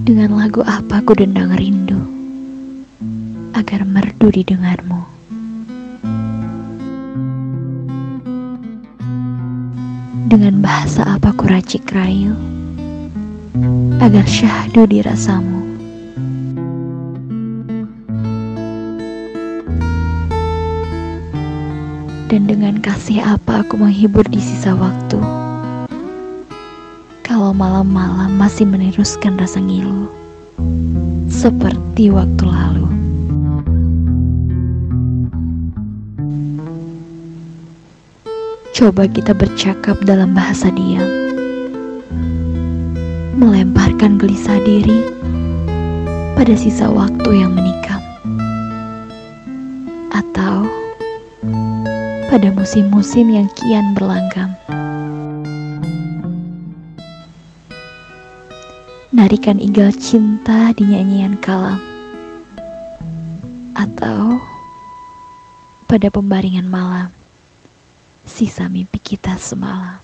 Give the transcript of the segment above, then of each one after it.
Dengan lagu apa ku dendang rindu agar merdu didengarmu. Dengan bahasa apa ku racik rayu agar syahdu dirasamu. Dan dengan kasih apa aku menghibur di sisa waktu, kalau malam-malam masih meneruskan rasa ngilu seperti waktu lalu. Coba kita bercakap dalam bahasa diam, melemparkan gelisah diri pada sisa waktu yang menikam, atau pada musim-musim yang kian berlanggam. Narikan igal cinta di nyanyian kalam, atau pada pembaringan malam sisa mimpi kita semalam.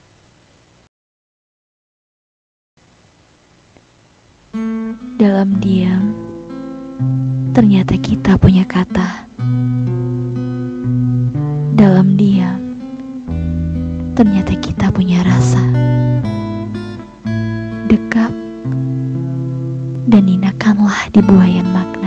Dalam diam, ternyata kita punya kata. Dalam diam, ternyata kita punya rasa. Dekap dan ninakanlah di buayan makna.